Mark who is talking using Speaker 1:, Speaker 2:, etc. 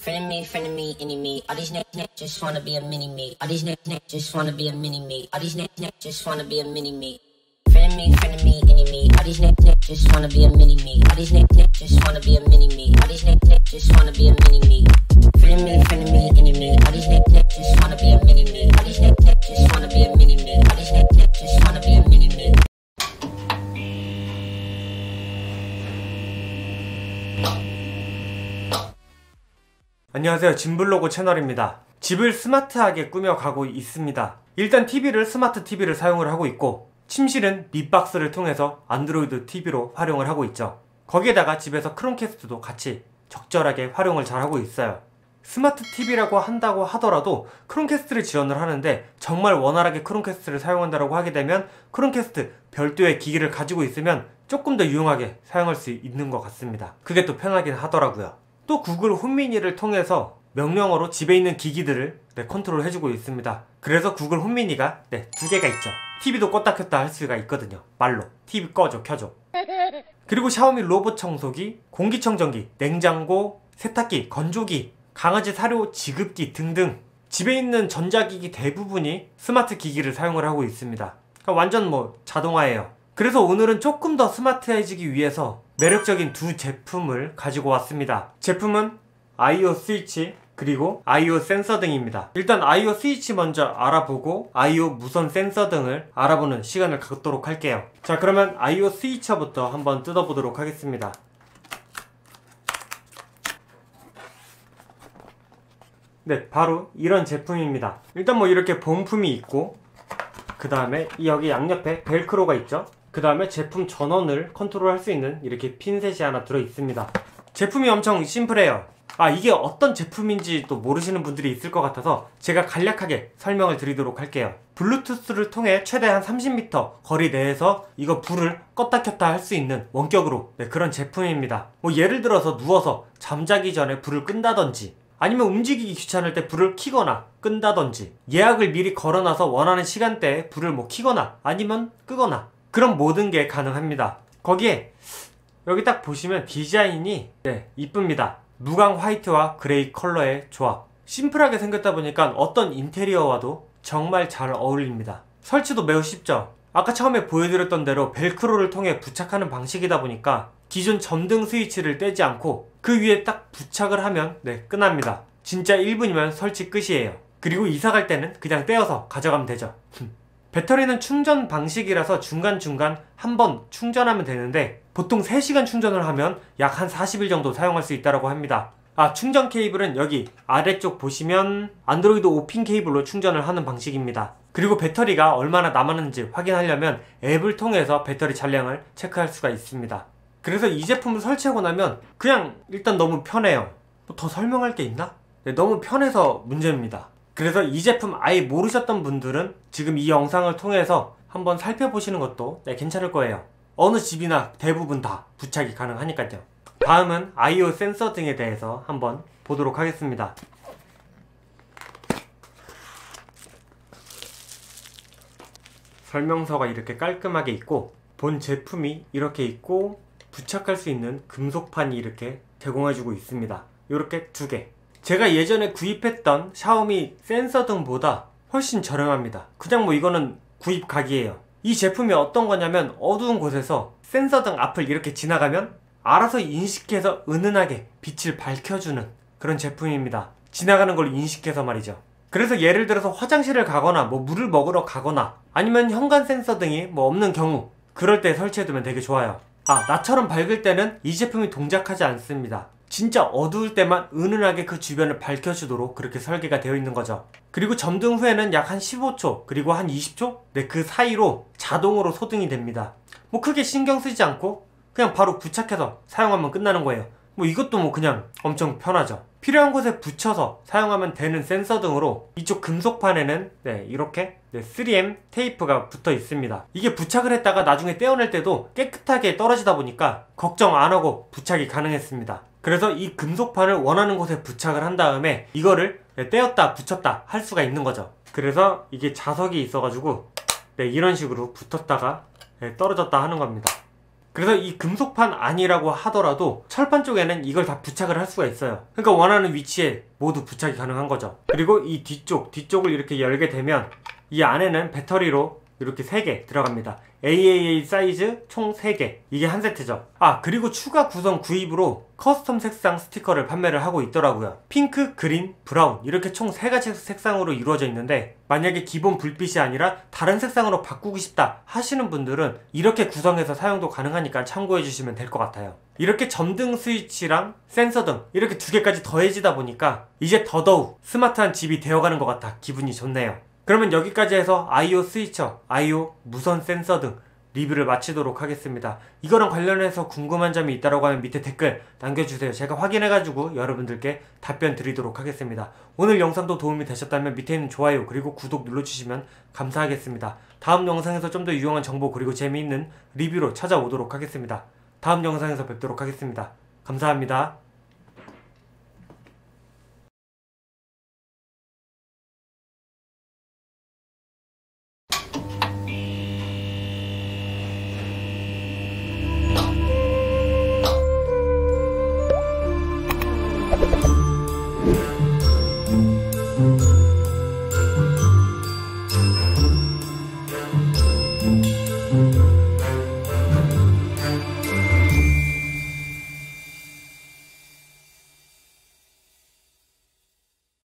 Speaker 1: friend of me, any me. All these niggas just wanna be a mini me. All these niggas just wanna be a mini me. All these niggas just wanna be a mini me. Friend of me, any me. All these niggas just wanna be a mini me. All these niggas just wanna be a mini me. All these niggas just wanna be a mini me. Friend of me, any me. All these niggas just wanna be a mini me. All these niggas just wanna be a mini me. All these niggas just wanna be a mini me.
Speaker 2: 안녕하세요, 진블로그 채널입니다. 집을 스마트하게 꾸며가고 있습니다. 일단 스마트 TV를 사용을 하고 있고, 침실은 밋박스를 통해서 안드로이드 TV로 활용을 하고 있죠. 거기에다가 집에서 크롬캐스트도 같이 적절하게 활용을 잘 하고 있어요. 스마트 TV라고 한다고 하더라도 크롬캐스트를 지원을 하는데, 정말 원활하게 크롬캐스트를 사용한다고 하게 되면 크롬캐스트 별도의 기기를 가지고 있으면 조금 더 유용하게 사용할 수 있는 것 같습니다. 그게 또 편하긴 하더라고요. 또 구글 홈미니를 통해서 명령어로 집에 있는 기기들을 컨트롤 해주고 있습니다. 그래서 구글 홈미니가 2개가 있죠. TV도 껐다 켰다 할 수가 있거든요. 말로 TV 꺼줘 켜줘. 그리고 샤오미 로봇 청소기, 공기청정기, 냉장고, 세탁기, 건조기, 강아지 사료 지급기 등등 집에 있는 전자기기 대부분이 스마트 기기를 사용을 하고 있습니다. 그러니까 완전 자동화예요. 그래서 오늘은 조금 더 스마트해지기 위해서 매력적인 두 제품을 가지고 왔습니다. 제품은 아이오 스위치 그리고 아이오 센서 등입니다. 일단 아이오 스위치 먼저 알아보고 아이오 무선 센서 등을 알아보는 시간을 갖도록 할게요. 자, 그러면 아이오 스위처부터 한번 뜯어보도록 하겠습니다. 네, 바로 이런 제품입니다. 일단 이렇게 본품이 있고, 그 다음에 여기 양옆에 벨크로가 있죠. 그 다음에 제품 전원을 컨트롤 할 수 있는 이렇게 핀셋이 하나 들어있습니다. 제품이 엄청 심플해요. 이게 어떤 제품인지 또 모르시는 분들이 있을 것 같아서 제가 간략하게 설명을 드리도록 할게요. 블루투스를 통해 최대한 30m 거리 내에서 이거 불을 껐다 켰다 할 수 있는 원격으로 그런 제품입니다. 예를 들어서 누워서 잠자기 전에 불을 끈다든지, 아니면 움직이기 귀찮을 때 불을 켜거나 끈다든지, 예약을 미리 걸어놔서 원하는 시간대에 불을 켜거나 아니면 끄거나, 그런 모든 게 가능합니다. 거기에 여기 딱 보시면 디자인이 이쁩니다. 무광 화이트와 그레이 컬러의 조합. 심플하게 생겼다 보니까 어떤 인테리어와도 정말 잘 어울립니다. 설치도 매우 쉽죠. 아까 처음에 보여드렸던 대로 벨크로를 통해 부착하는 방식이다 보니까 기존 점등 스위치를 떼지 않고 그 위에 딱 부착을 하면 끝납니다. 진짜 1분이면 설치 끝이에요. 그리고 이사 갈 때는 그냥 떼어서 가져가면 되죠. 배터리는 충전 방식이라서 중간중간 한번 충전하면 되는데, 보통 3시간 충전을 하면 약 한 40일 정도 사용할 수 있다고 합니다. 충전 케이블은 여기 아래쪽 보시면 안드로이드 5핀 케이블로 충전을 하는 방식입니다. 그리고 배터리가 얼마나 남았는지 확인하려면 앱을 통해서 배터리 잔량을 체크할 수가 있습니다. 그래서 이 제품을 설치하고 나면 그냥 일단 너무 편해요. 더 설명할 게 있나? 너무 편해서 문제입니다. 그래서 이 제품 아예 모르셨던 분들은 지금 이 영상을 통해서 한번 살펴보시는 것도 괜찮을 거예요. 어느 집이나 대부분 다 부착이 가능하니까요. 다음은 아이오 센서 등에 대해서 한번 보도록 하겠습니다. 설명서가 이렇게 깔끔하게 있고, 본 제품이 이렇게 있고, 부착할 수 있는 금속판이 이렇게 제공해주고 있습니다. 이렇게 2개. 제가 예전에 구입했던 샤오미 센서 등보다 훨씬 저렴합니다. 그냥 이거는 구입 각이에요. 이 제품이 어떤 거냐면, 어두운 곳에서 센서 등 앞을 이렇게 지나가면 알아서 인식해서 은은하게 빛을 밝혀주는 그런 제품입니다. 지나가는 걸 인식해서 말이죠. 그래서 예를 들어서 화장실을 가거나 물을 먹으러 가거나, 아니면 현관 센서 등이 없는 경우, 그럴 때 설치해두면 되게 좋아요. 나처럼 밝을 때는 이 제품이 동작하지 않습니다. 진짜 어두울 때만 은은하게 그 주변을 밝혀주도록 그렇게 설계가 되어 있는 거죠. 그리고 점등 후에는 약 한 15초 그리고 한 20초? 그 사이로 자동으로 소등이 됩니다. 크게 신경 쓰지 않고 그냥 바로 부착해서 사용하면 끝나는 거예요. 이것도 그냥 엄청 편하죠. 필요한 곳에 붙여서 사용하면 되는 센서 등으로 이쪽 금속판에는 이렇게 3M 테이프가 붙어 있습니다. 이게 부착을 했다가 나중에 떼어낼 때도 깨끗하게 떨어지다 보니까 걱정 안 하고 부착이 가능했습니다. 그래서 이 금속판을 원하는 곳에 부착을 한 다음에 이거를 떼었다 붙였다 할 수가 있는 거죠. 그래서 이게 자석이 있어가지고 이런 식으로 붙었다가 떨어졌다 하는 겁니다. 그래서 이 금속판 아니라고 하더라도 철판 쪽에는 이걸 다 부착을 할 수가 있어요. 그러니까 원하는 위치에 모두 부착이 가능한 거죠. 그리고 이 뒤쪽을 이렇게 열게 되면 이 안에는 배터리로 이렇게 3개 들어갑니다. AAA 사이즈 총 3개. 이게 한 세트죠. 그리고 추가 구성 구입으로 커스텀 색상 스티커를 판매를 하고 있더라고요. 핑크, 그린, 브라운 이렇게 총 3가지 색상으로 이루어져 있는데 만약에 기본 불빛이 아니라 다른 색상으로 바꾸고 싶다 하시는 분들은 이렇게 구성해서 사용도 가능하니까 참고해 주시면 될 것 같아요. 이렇게 점등 스위치랑 센서등 이렇게 2개까지 더해지다 보니까 이제 더더욱 스마트한 집이 되어가는 것 같아 기분이 좋네요. 그러면 여기까지 해서 아이오 스위처, 아이오 무선 센서 등 리뷰를 마치도록 하겠습니다. 이거랑 관련해서 궁금한 점이 있다고 하면 밑에 댓글 남겨주세요. 제가 확인해가지고 여러분들께 답변 드리도록 하겠습니다. 오늘 영상도 도움이 되셨다면 밑에 있는 좋아요 그리고 구독 눌러주시면 감사하겠습니다. 다음 영상에서 좀 더 유용한 정보 그리고 재미있는 리뷰로 찾아오도록 하겠습니다. 다음 영상에서 뵙도록 하겠습니다. 감사합니다.